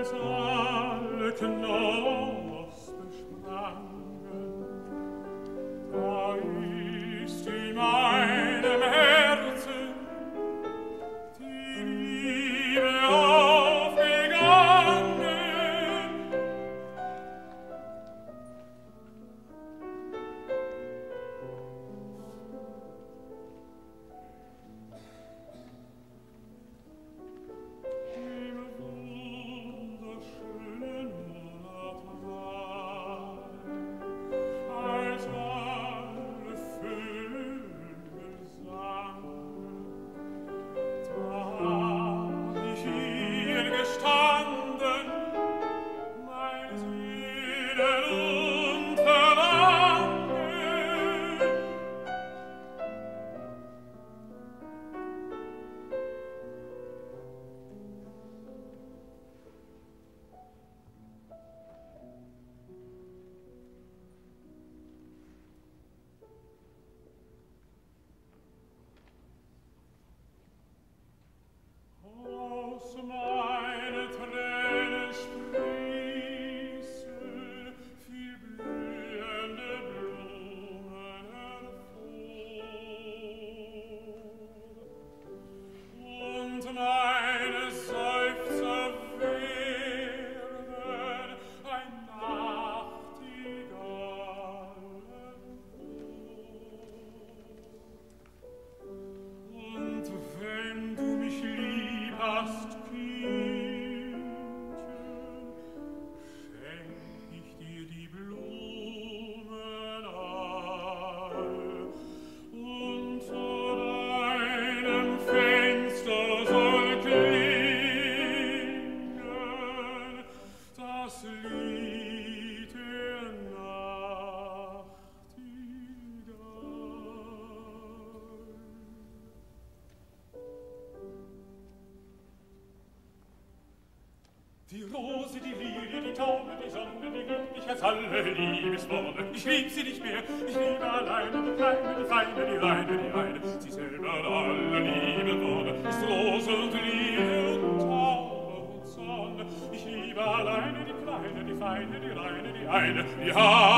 Die Rose, die Lilie, die Taube, die Sonne, die liebt mich als alle Liebesworte. Ich lieb sie nicht mehr, ich liebe alleine die Kleine, die Feine, die Reine, die eine. Sie selber alle liebe Worte, ist Rose und Lilie und Taube und Sonne. Ich liebe alleine die Kleine, die Feine, die Reine, die eine, die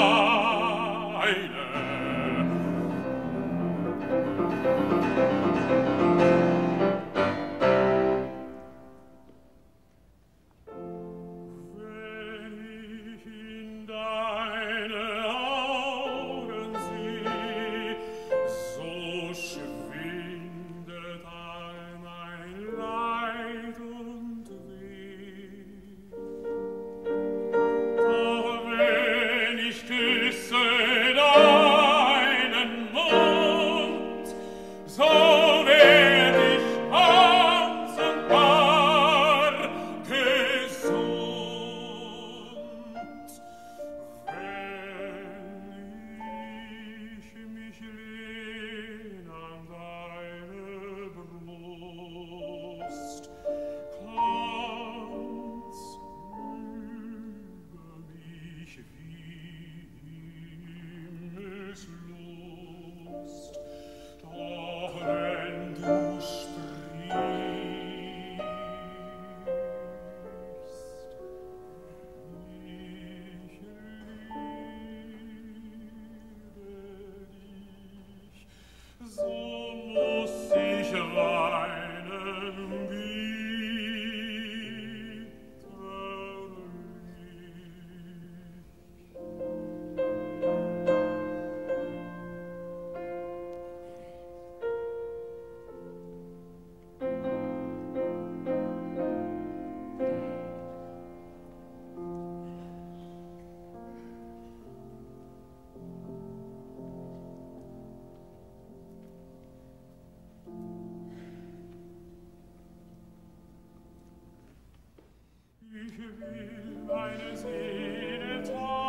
eine. Ich will meine Seele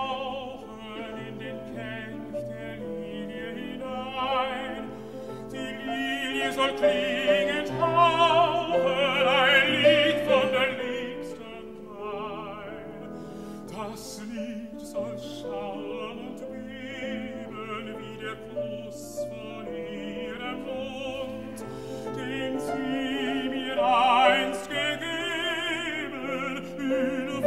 tauchen in den Kelch der Lilie hinein. Die Lilie soll klingend hauchen, ein Lied von der Liebsten sein. Das Lied soll schallen und beben wie der Kuss von ihrem Mund, den sie mir einst gegeben.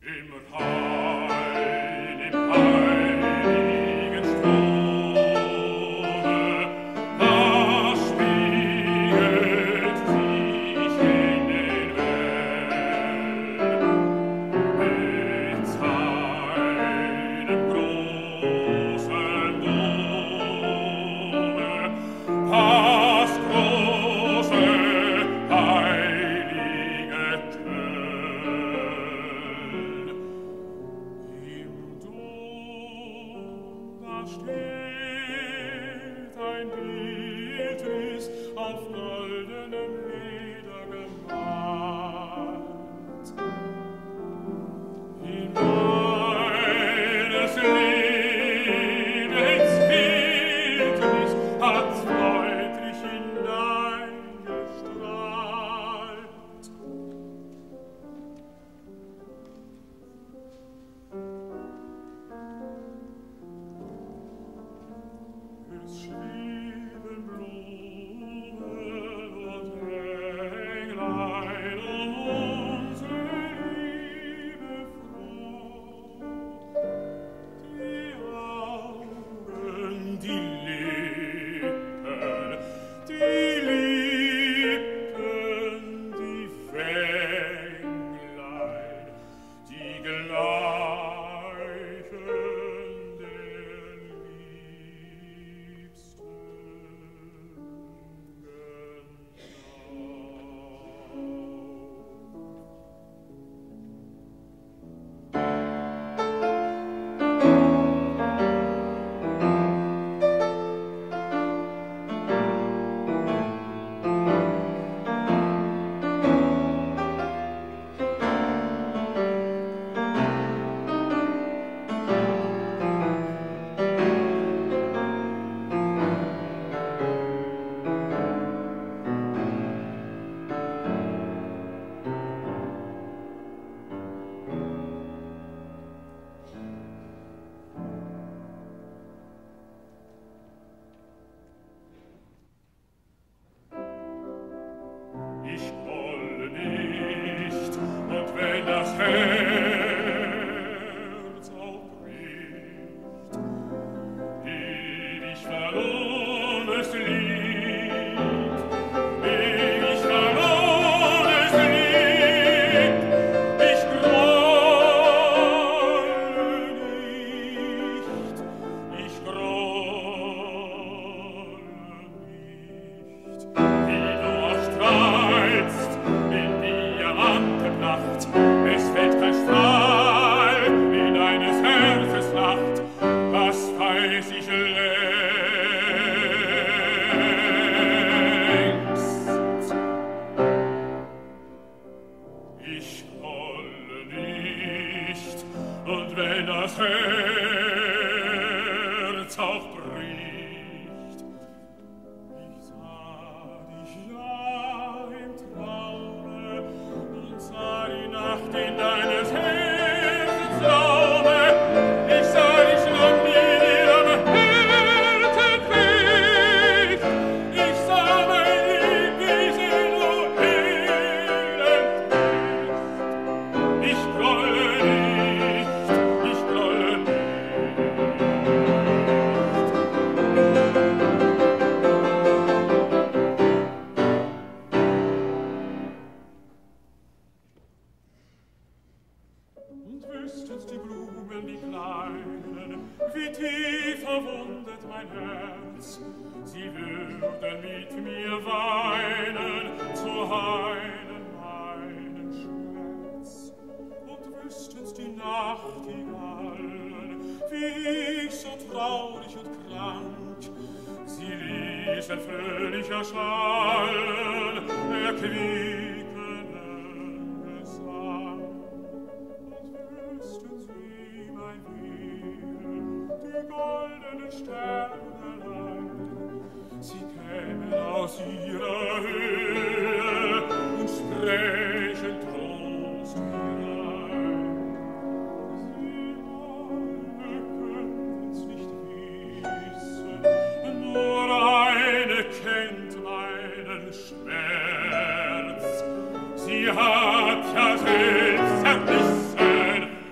Sie hat ja selbst zerrissen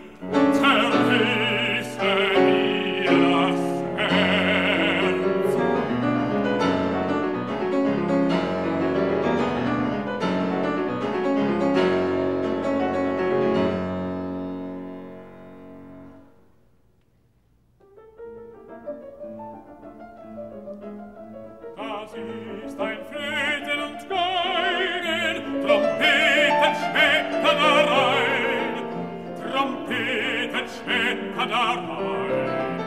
herein.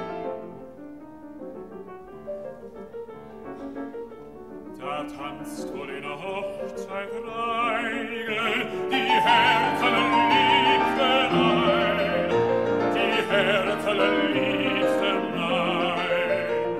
Da tanzt wohl in der Hochzeit Reigen die Herzen liebsten ein, die Herzen liebsten ein.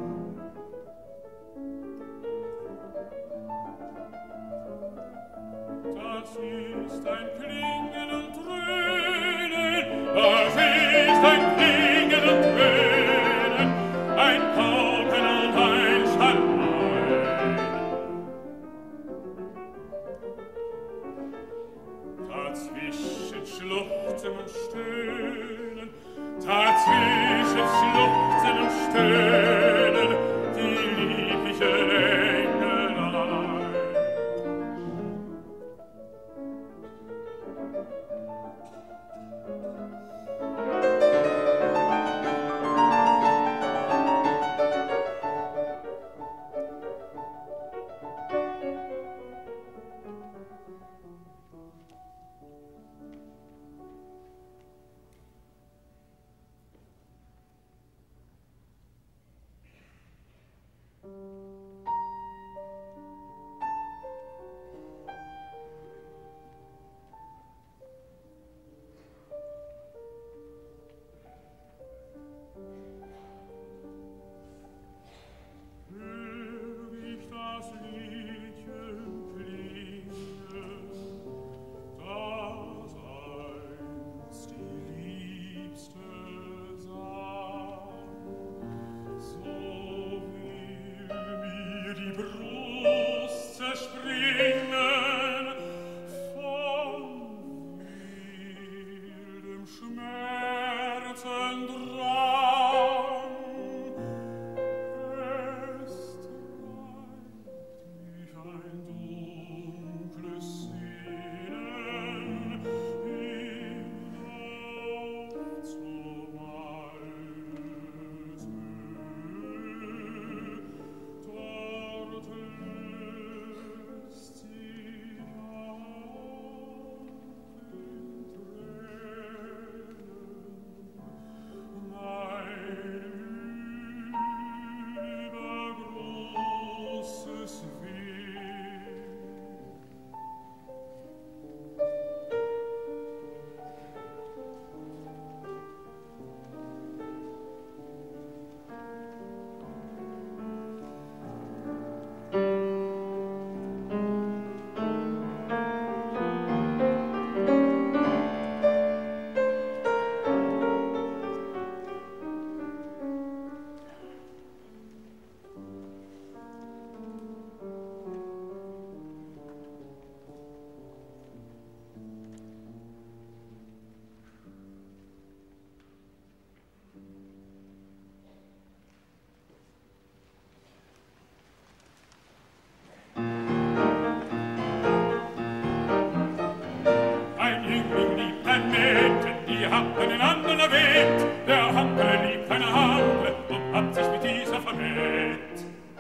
Das ist ein Klingen und Dröhnen, das ist ein Klingen und Dröhnen, ein Pauken und ein Schallein. Dazwischen Schluchzen und Stöhnen, dazwischen Schluchzen und Stöhnen, die lieblichen Engelein. Der Handel liebt keine Handel und hat sich mit dieser vermählt.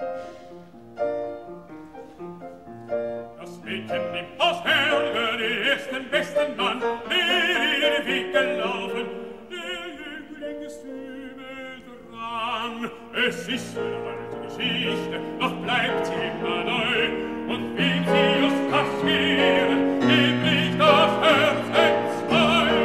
Das Mädchen nimmt aus Herge den ersten besten Mann, der den Weg gelaufen, der Jüngling ist übel dran. Es ist eine alte Geschichte, doch bleibt sie immer neu, und wem sie just passiert, dem bricht das Herz entzwei.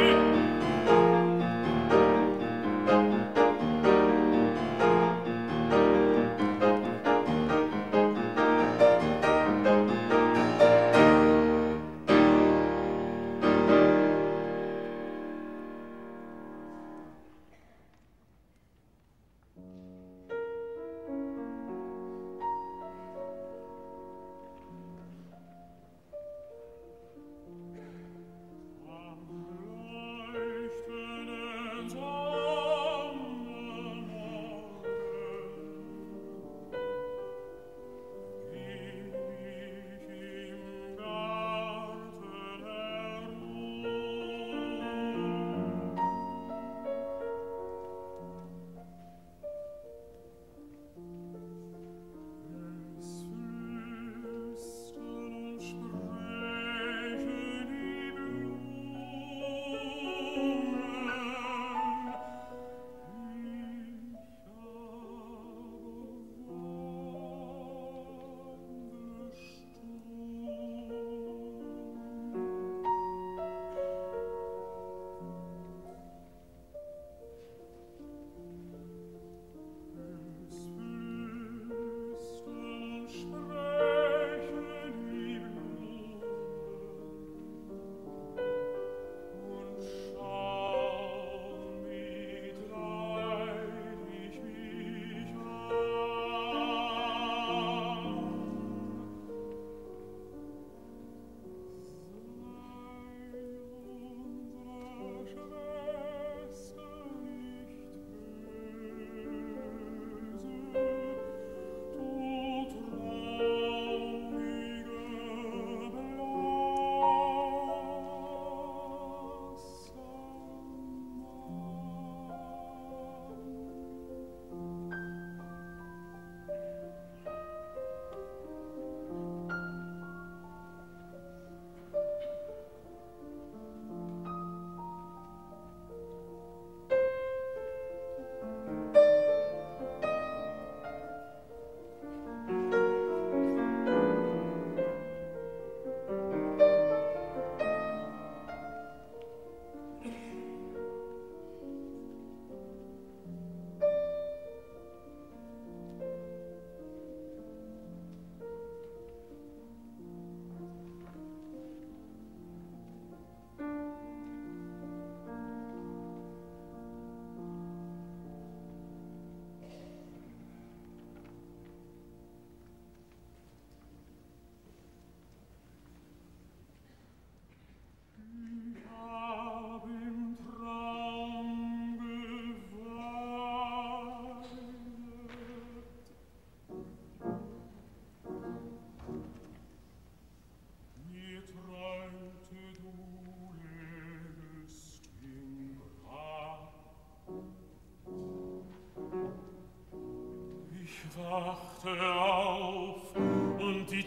wachte auf und die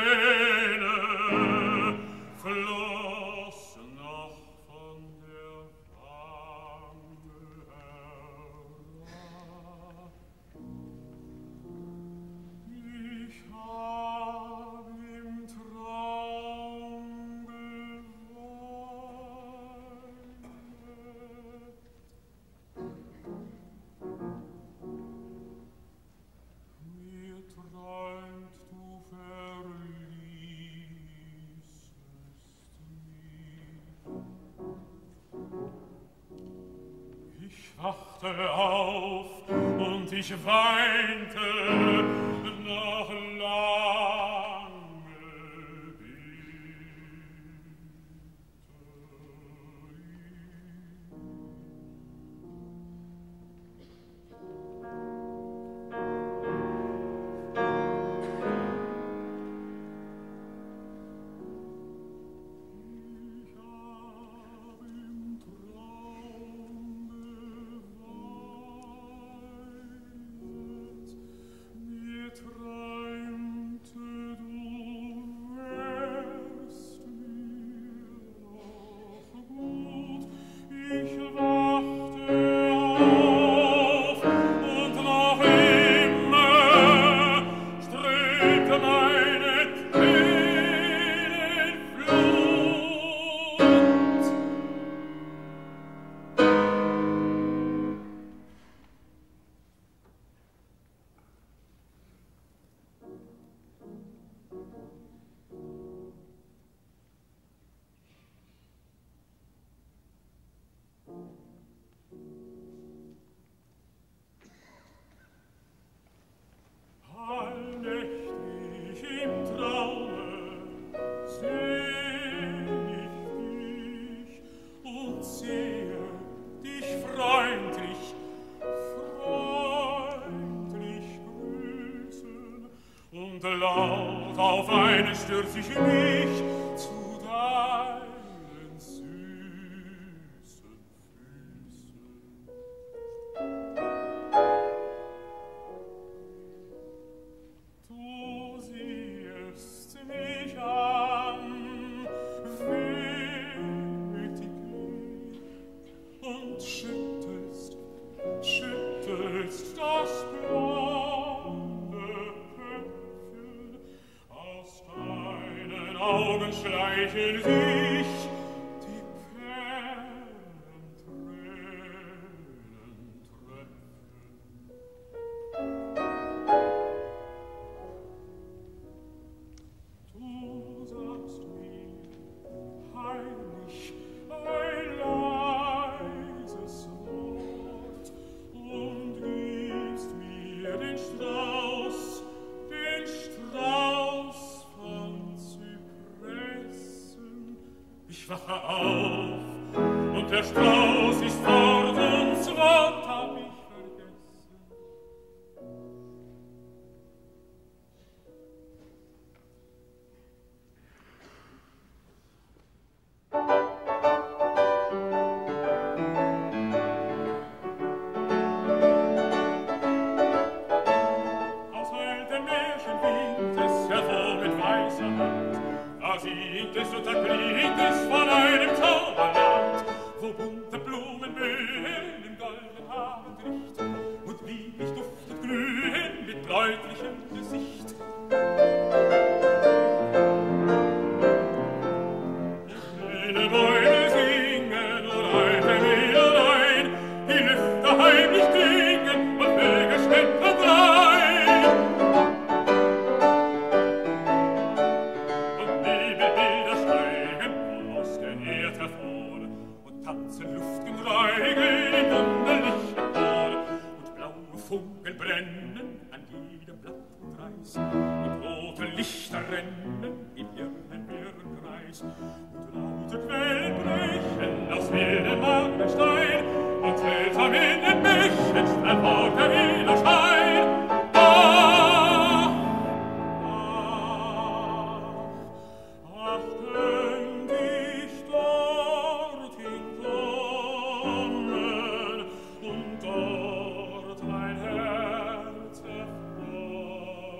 Träne floss noch von der Wange herab. Ich hab im Traum geweint. Mir träumt, du verließest mich. Ich wachte auf und ich weinte nach lange allnächtlich im Traume seh ich dich und sehe dich freundlich grüßen und laut auf eine stürz ich mich zu deinen süßen Füßen. Du siehst mich an, wehmütig, und schüttelst das blonde Köpfchen. Aus deinen Augen schleichen sich die Du sagst mir heimlich ein leises Wort und gibst mir den Strauß von Zypressen. Ich wache auf und der Strauß ist fort und das Wort hab ich vergessen. Aus altem Märchen winkt es hervor mit weißer Hand, da singt es und da klingt es von einem Zauberland, wo bunte Blumen blühen im goldenen Abendlicht und lieblich duftet glühen mit bläutlichem Gesicht. Schöne Bäume singen und alte Mädelein, die Lüfte heimlich klingen und Vögel ständen rein. Und Nebelbilder steigen aus der Erd hervor und tanzen Luftgenreigel in wunderlichem Chor und blaue Funken brennen an jedem Blatt und Reis und rote Lichter rennen in ihren Birnenkreis und laute Quellen brechen aus wildem Marmorstein und seltsam in den Bächen strahlt fort der Widerschein. Ach, könnt ich dorthin kommen und dort mein Herz erfreuen.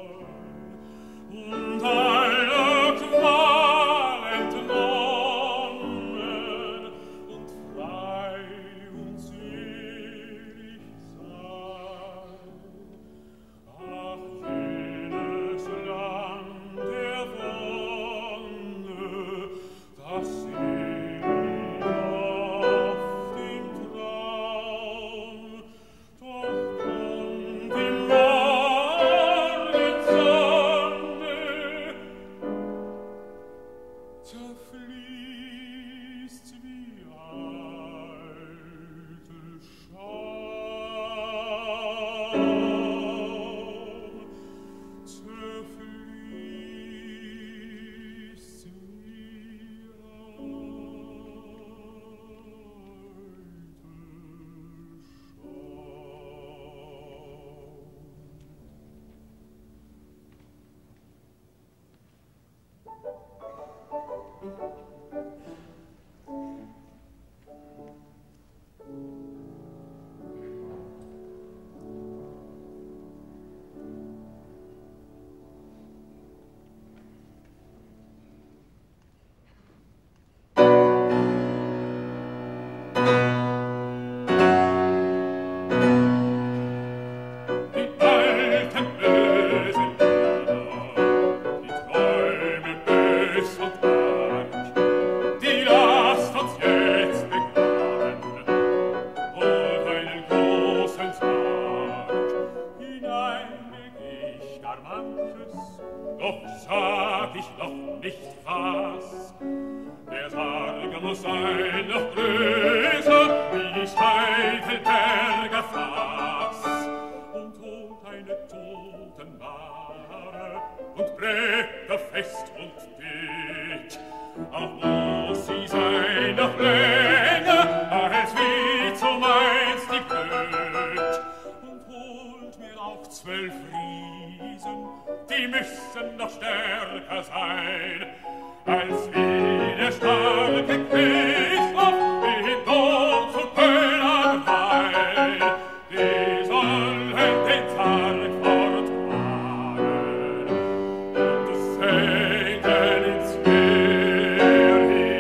muss sein noch größer, wie Scheitelberger Fass, und holt eine Totenmare und Bretter fest und dick. Auch muss sie sein noch länger, als wie zumeist die Glück, und holt mir auch 12 Riesen, die müssen noch stärker sein, als wie der starke Christoph, wie dort zu Köln am Rhein. Die sollen den Sarg fortfahren und senken ins Meer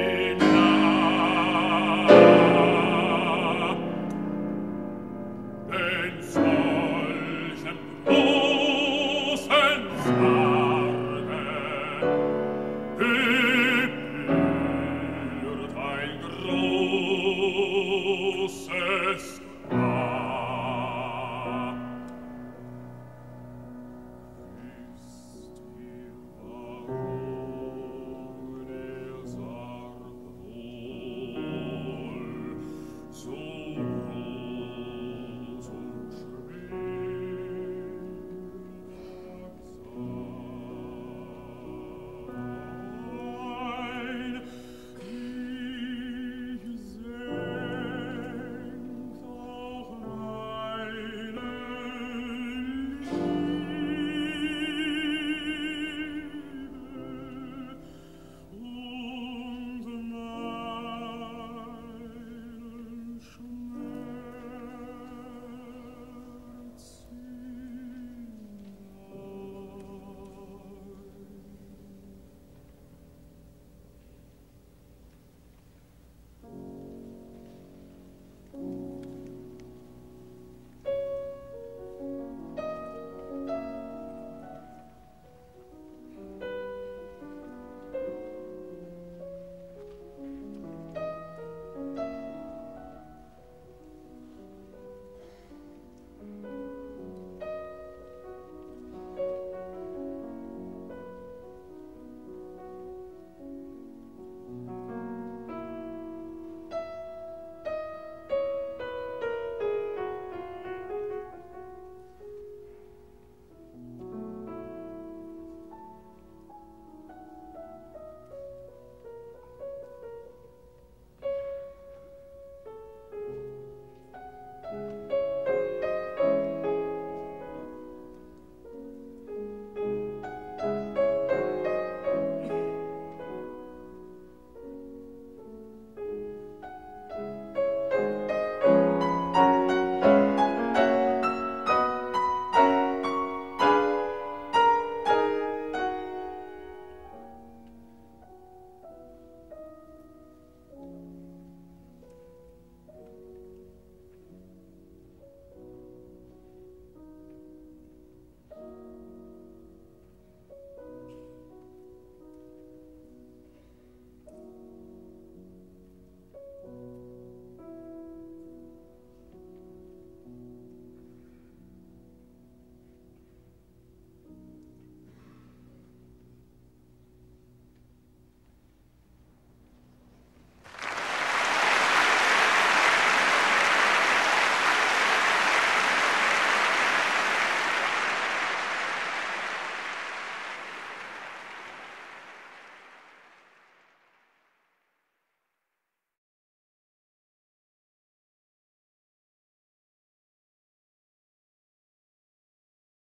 hinab. Denn solchen großen Sarge gebührt ein großes